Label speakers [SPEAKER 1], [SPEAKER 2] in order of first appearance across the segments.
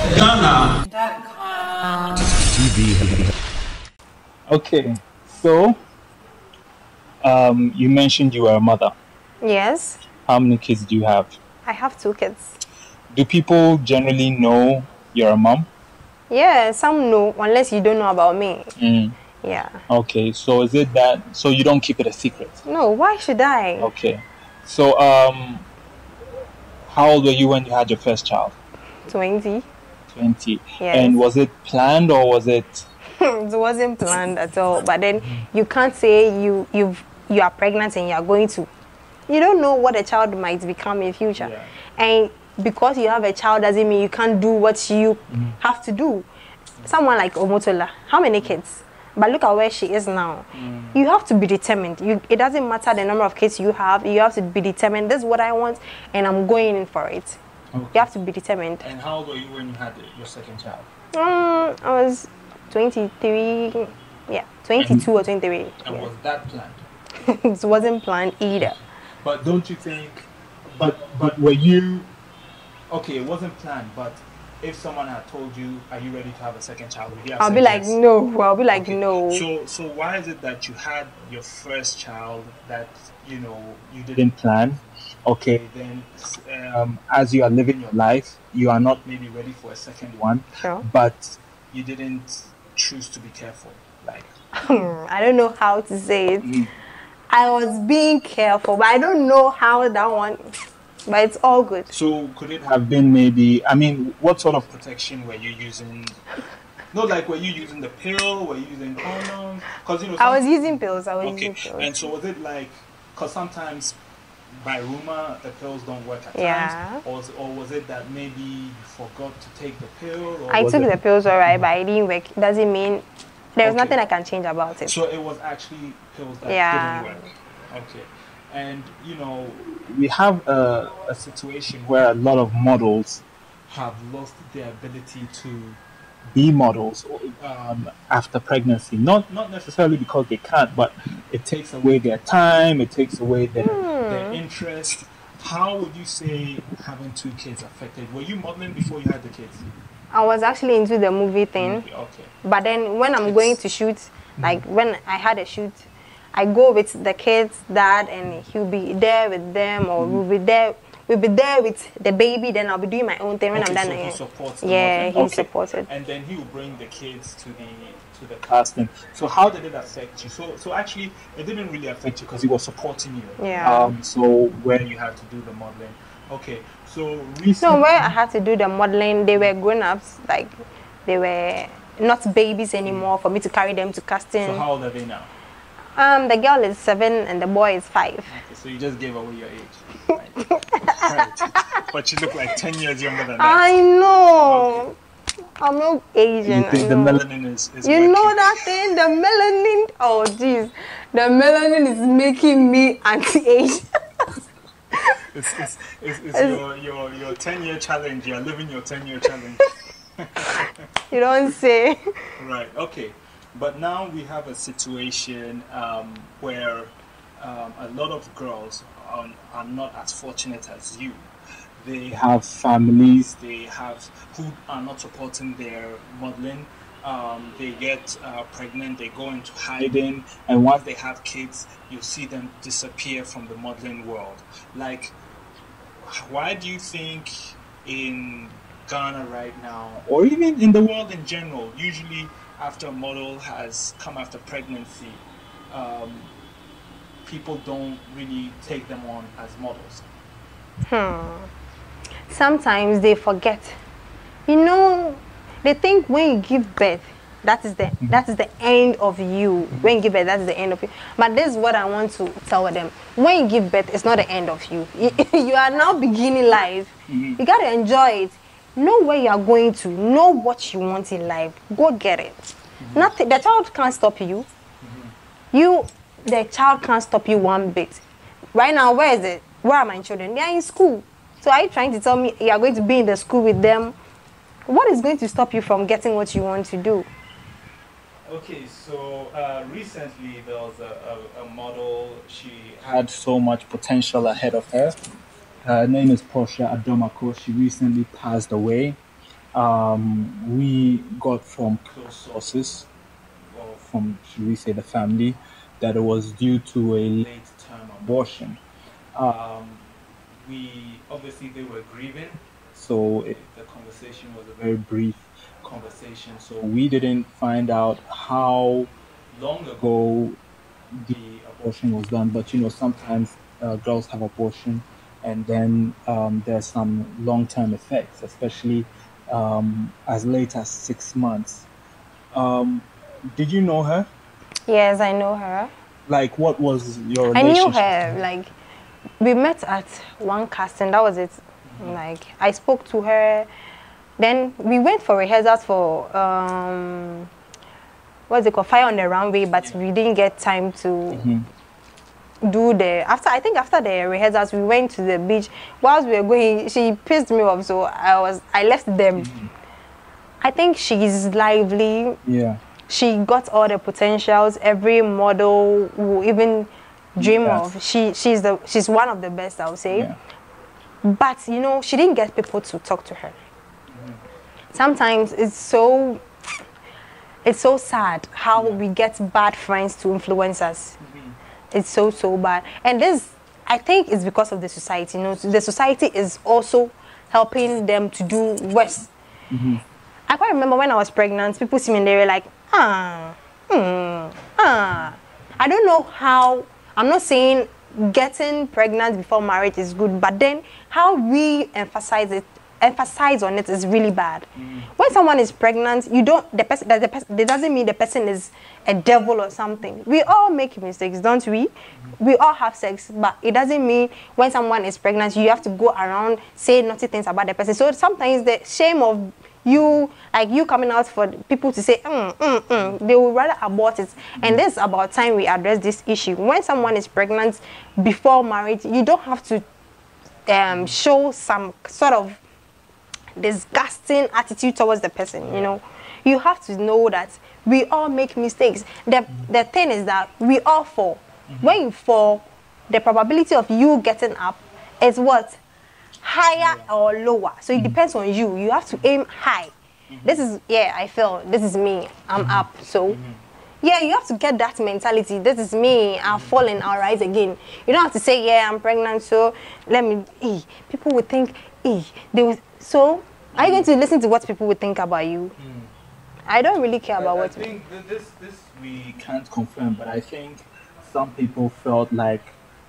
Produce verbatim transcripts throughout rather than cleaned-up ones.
[SPEAKER 1] Ghana.
[SPEAKER 2] Okay, so um, you mentioned you were a mother.
[SPEAKER 3] Yes.
[SPEAKER 2] How many kids do you have?
[SPEAKER 3] I have two kids.
[SPEAKER 2] Do people generally know you're a mom?
[SPEAKER 3] Yeah, some know, unless you don't know about me.
[SPEAKER 2] Mm.
[SPEAKER 3] Yeah.
[SPEAKER 2] Okay, so is it that, so you don't keep it a secret?
[SPEAKER 3] No, why should I?
[SPEAKER 2] Okay, so um, how old were you when you had your first child?
[SPEAKER 3] twenty.
[SPEAKER 2] twenty.
[SPEAKER 3] Yes.
[SPEAKER 2] And was it planned or was it?
[SPEAKER 3] It wasn't planned at all. But then you can't say you you've you are pregnant and you are going to. You don't know what a child might become in future.
[SPEAKER 2] Yeah.
[SPEAKER 3] And because you have a child doesn't mean you can't do what you mm. have to do. Someone like Omotola, how many kids? But look at where she is now. Mm. You have to be determined. You, it doesn't matter the number of kids you have. You have to be determined. This is what I want, and I'm going in for it. Okay. You have to be determined.
[SPEAKER 2] And how old were you when you had your second child?
[SPEAKER 3] Um, I was twenty-three. Yeah, twenty-two and, or twenty-three.
[SPEAKER 2] And
[SPEAKER 3] yeah.
[SPEAKER 2] was that planned?
[SPEAKER 3] It wasn't planned either.
[SPEAKER 2] But don't you think? But but were you? Okay, it wasn't planned, but if someone had told you, "Are you ready to have a second child?" Would you have
[SPEAKER 3] I'll
[SPEAKER 2] said
[SPEAKER 3] be like,
[SPEAKER 2] yes?
[SPEAKER 3] no. I'll be like,
[SPEAKER 2] okay.
[SPEAKER 3] no.
[SPEAKER 2] So, so why is it that you had your first child that you know you didn't plan? Okay, then um, as you are living your life, you are not maybe ready for a second one.
[SPEAKER 3] Sure.
[SPEAKER 2] But you didn't choose to be careful. Like,
[SPEAKER 3] I don't know how to say it.
[SPEAKER 2] Mm.
[SPEAKER 3] I was being careful, but I don't know how that one. But it's all good.
[SPEAKER 2] So could it have been maybe, I mean, what sort of protection were you using? Not like, were you using the pill? Were you using condoms? Because, you know,
[SPEAKER 3] I was using pills. I was
[SPEAKER 2] okay.
[SPEAKER 3] using pills.
[SPEAKER 2] And so was it like, because sometimes by rumor, the pills don't work at
[SPEAKER 3] yeah.
[SPEAKER 2] times? Or, or was it that maybe you forgot to take the pill? Or
[SPEAKER 3] I
[SPEAKER 2] was
[SPEAKER 3] took
[SPEAKER 2] it...
[SPEAKER 3] the pills, all right, but it didn't work. It doesn't mean, there's
[SPEAKER 2] okay.
[SPEAKER 3] nothing I can change about it.
[SPEAKER 2] So it was actually pills that
[SPEAKER 3] yeah.
[SPEAKER 2] didn't work. Okay. And, you know, we have a, a situation where a lot of models have lost their ability to be models um, after pregnancy. Not not necessarily because they can't, but it takes away their time, it takes away their, mm. their interest. How would you say having two kids affected? Were you modeling before you had the kids?
[SPEAKER 3] I was actually into the movie thing.
[SPEAKER 2] Movie, okay.
[SPEAKER 3] But then when I'm it's, going to shoot, like mm. when I had a shoot, I go with the kids, dad, and he'll be there with them, or mm. we'll be there. We'll be there with the baby. Then I'll be doing my own thing when
[SPEAKER 2] okay,
[SPEAKER 3] I'm done.
[SPEAKER 2] So he supports
[SPEAKER 3] yeah, he
[SPEAKER 2] okay.
[SPEAKER 3] supported.
[SPEAKER 2] And then he will bring the kids to the to the casting. So how did it affect you? So so actually, it didn't really affect you because he was supporting you.
[SPEAKER 3] Yeah.
[SPEAKER 2] Um. So when you had to do the modeling, okay. So recently,
[SPEAKER 3] so where I had to do the modeling, they were grown-ups. Like they were not babies anymore for me to carry them to casting.
[SPEAKER 2] So how old are they now?
[SPEAKER 3] Um, the girl is seven and the boy is five.
[SPEAKER 2] Okay, so you just gave away your age. Right. Right. But you look like ten years younger than that.
[SPEAKER 3] I know. Okay. I'm not Asian.
[SPEAKER 2] You think the melanin is, is
[SPEAKER 3] You
[SPEAKER 2] working?
[SPEAKER 3] know that thing? The melanin. Oh, jeez. The melanin is making me anti-age.
[SPEAKER 2] it's it's, it's, it's your, your, your ten-year challenge. You're living your ten-year challenge.
[SPEAKER 3] You don't say.
[SPEAKER 2] Right. Okay. But now we have a situation um, where um, a lot of girls are, are not as fortunate as you. They have families, they have who are not supporting their modeling. Um, they get uh, pregnant, they go into hiding, and once they have kids, you see them disappear from the modeling world. Like, why do you think in Ghana right now, or even in the world in general, usually after a model has come after pregnancy, um, people don't really take them on as models?
[SPEAKER 3] Hmm. Sometimes they forget. You know, they think when you give birth, that is the mm-hmm. that is the end of you. Mm-hmm. When you give birth, that is the end of you. But this is what I want to tell them. When you give birth, it's not the end of you. Mm-hmm. You are now beginning life. Mm-hmm. You gotta enjoy it. Know where you are going to. Know what you want in life. Go get it. Mm-hmm. Nothing. The child can't stop you. Mm-hmm. You, the child can't stop you one bit. Right now, where is it? Where are my children? They are in school. So are you trying to tell me you are going to be in the school with them? What is going to stop you from getting what you want to do?
[SPEAKER 2] Okay, so uh, recently there was a, a, a model. She had so much potential ahead of her. Her name is Portia Adomako. She recently passed away. Um, we got from close sources, or from, should we say, the family, that it was due to a late-term abortion. Um, we obviously they were grieving, so it, the conversation was a very brief conversation. So we didn't find out how long ago the abortion was done. But you know, sometimes uh, girls have abortion, and then um, there's some long-term effects, especially um, as late as six months. Um, did you know her?
[SPEAKER 3] Yes, I know her.
[SPEAKER 2] Like, what was your
[SPEAKER 3] I knew
[SPEAKER 2] relationship?
[SPEAKER 3] her. Like, we met at one casting. That was it. Mm-hmm. Like, I spoke to her. Then we went for rehearsals for um, what's it called, Fire on the Runway, but yeah. we didn't get time to mm-hmm. do the after. I think after the rehearsals, we went to the beach. Whilst we were going, she pissed me off, so I was I left them. Mm-hmm. I think she's lively.
[SPEAKER 2] Yeah.
[SPEAKER 3] She got all the potentials every model will even dream
[SPEAKER 2] yes.
[SPEAKER 3] of. She she's the she's one of the best, I would say. Yeah. But you know, she didn't get people to talk to her. Mm-hmm. Sometimes it's so it's so sad how yeah. we get bad friends to influence us. Mm-hmm. It's so so bad. And this, I think, is because of the society. You know, the society is also helping them to do worse. Mm-hmm. I quite remember when I was pregnant, people see me and they were like, ah, hmm, ah. I don't know how, I'm not saying getting pregnant before marriage is good, but then how we emphasize it, emphasize on it is really bad. Mm. When someone is pregnant, you don't, the person, that the person, that doesn't mean the person is a devil or something. We all make mistakes, don't we? Mm. We all have sex, but it doesn't mean when someone is pregnant, you have to go around saying naughty things about the person. So sometimes the shame of you, like you coming out for people to say, mm, mm, mm, they will rather abort it. Mm-hmm. And this is about time we address this issue. When someone is pregnant before marriage, you don't have to um, show some sort of disgusting attitude towards the person, you know. You have to know that we all make mistakes. The, mm-hmm. the thing is that we all fall. Mm-hmm. When you fall, the probability of you getting up is what? Higher yeah. or lower. So it mm-hmm. depends on you. You have to aim high. Mm-hmm. This is, yeah, I feel, this is me. I'm mm-hmm. up. So, mm-hmm. yeah, you have to get that mentality. This is me. I've fallen, I'll rise again. You don't have to say, yeah, I'm pregnant, so let me, eh. People would think, eh. They would, so, are you going to listen to what people would think about you? Mm. I don't really care
[SPEAKER 2] but
[SPEAKER 3] about
[SPEAKER 2] I
[SPEAKER 3] what...
[SPEAKER 2] I think th this, this we can't confirm, but I think some people felt like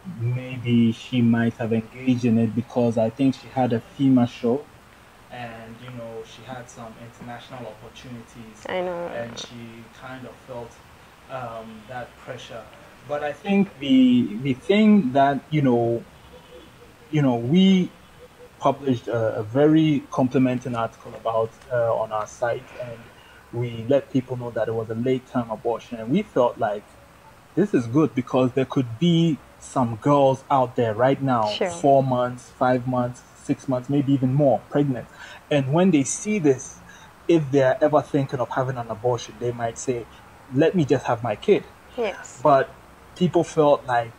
[SPEAKER 2] maybe she might have engaged in it because I think she had a FEMA show, and you know she had some international opportunities.
[SPEAKER 3] I know.
[SPEAKER 2] And she kind of felt um, that pressure. But I think the the thing that you know, you know, we published a, a very complimenting article about her on our site, and we let people know that it was a late-term abortion, and we felt like this is good because there could be some girls out there right now,
[SPEAKER 3] sure.
[SPEAKER 2] four months, five months, six months, maybe even more, pregnant. And when they see this, if they're ever thinking of having an abortion, they might say, let me just have my kid.
[SPEAKER 3] Yes.
[SPEAKER 2] But people felt like,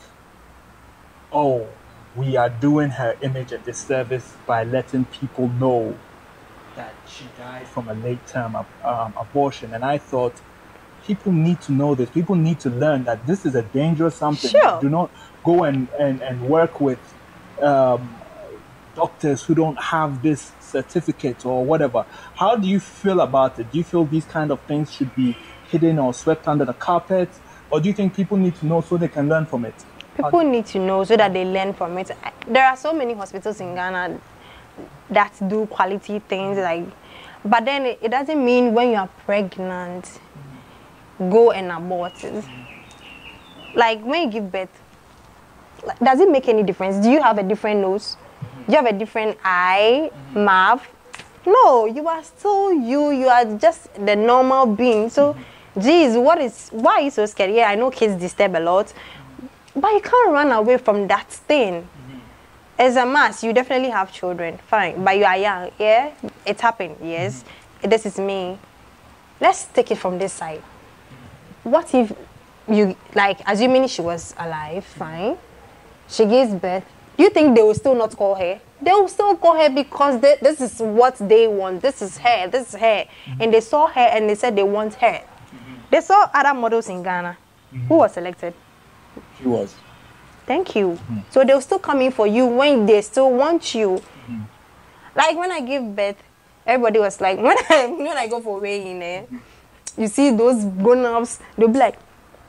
[SPEAKER 2] oh, we are doing her image a disservice by letting people know that she died from a late-term um, abortion. And I thought, people need to know this. People need to learn that this is a dangerous something.
[SPEAKER 3] Sure.
[SPEAKER 2] Do not go and, and, and work with um, doctors who don't have this certificate or whatever. How do you feel about it? Do you feel these kind of things should be hidden or swept under the carpet? Or do you think people need to know so they can learn from it?
[SPEAKER 3] People need to know so that they learn from it. There are so many hospitals in Ghana that do quality things, like, but then it, it doesn't mean when you are pregnant, go and abort it. Like when you give birth, does it make any difference? Do you have a different nose? Do you have a different eye, mouth? No, you are still you. You are just the normal being. So, geez, what is? Why are you so scared? Yeah, I know kids disturb a lot, but you can't run away from that thing. As a mass, you definitely have children, fine, but you are young. Yeah, it happened. Yes, this is me. Let's take it from this side. What if you, like, assuming she was alive, fine, she gives birth, you think they will still not call her? They will still call her because they, this is what they want. This is her. This is her. Mm-hmm. And they saw her and they said they want her. Mm-hmm. They saw other models in Ghana. Mm-hmm. Who was selected?
[SPEAKER 2] She was.
[SPEAKER 3] Thank you. Mm-hmm. So they'll still come in for you when they still want you.
[SPEAKER 2] Mm-hmm.
[SPEAKER 3] Like when I give birth, everybody was like, when I when I go for weighing, eh, you see those grown-ups, they'll be like,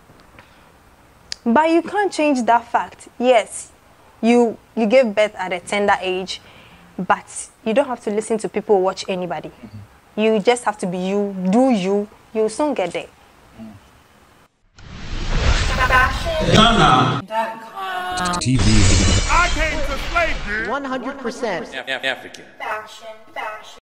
[SPEAKER 3] but you can't change that fact. Yes, you you gave birth at a tender age, but you don't have to listen to people or watch anybody. Mm-hmm. You just have to be you, do you, you'll soon get there.
[SPEAKER 1] T V. I came to slave you. one hundred percent
[SPEAKER 4] African. Fashion, fashion.